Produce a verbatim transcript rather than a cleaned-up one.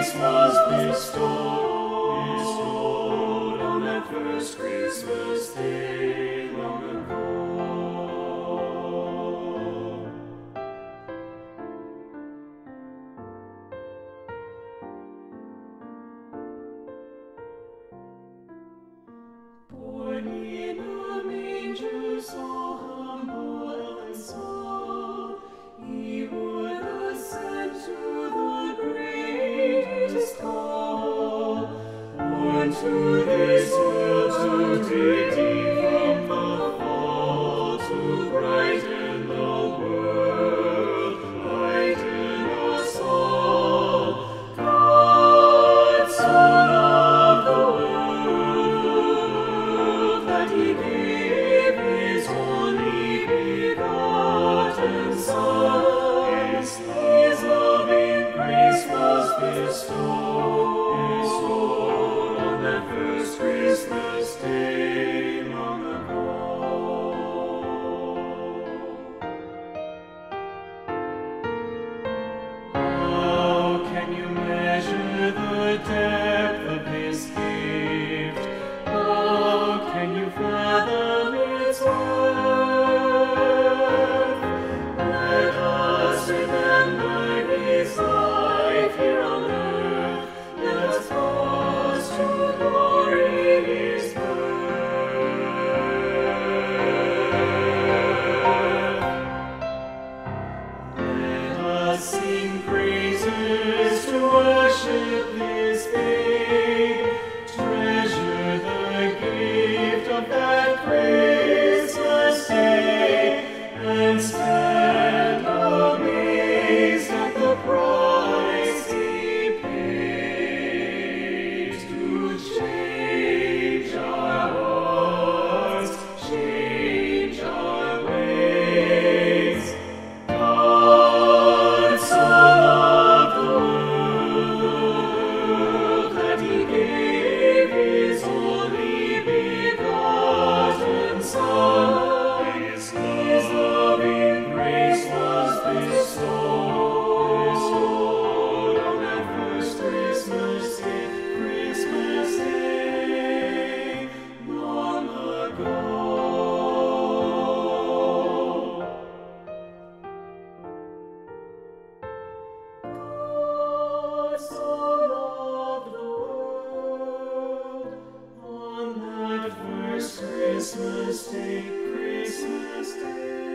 grace was bestowed, bestowed on that first Christmas day long ago. Born in a manger so humble and small, he would ascend to the greatest call. Born to this world to redeem from the fall, to brighten the world, lighten us all. God so loved the world that he gave his only begotten Son. His, his loving grace was bestowed, bestowed on that first Christmas day long ago. How can you measure the depth of his gift? How can you fathom its worth? Let us remember his life here on earth. Let us pause to glory his birth. Let us sing praises to worship this babe, treasure the gift of that Christmas day, and stand amazed at the price he paid to change our hearts, change our ways. God so loved the world that he gave his only begotten Son. His, his loving grace was bestowed, bestowed on that first Christmas day, Christmas day long ago. God so loved the world on that first Christmas day, Christmas day.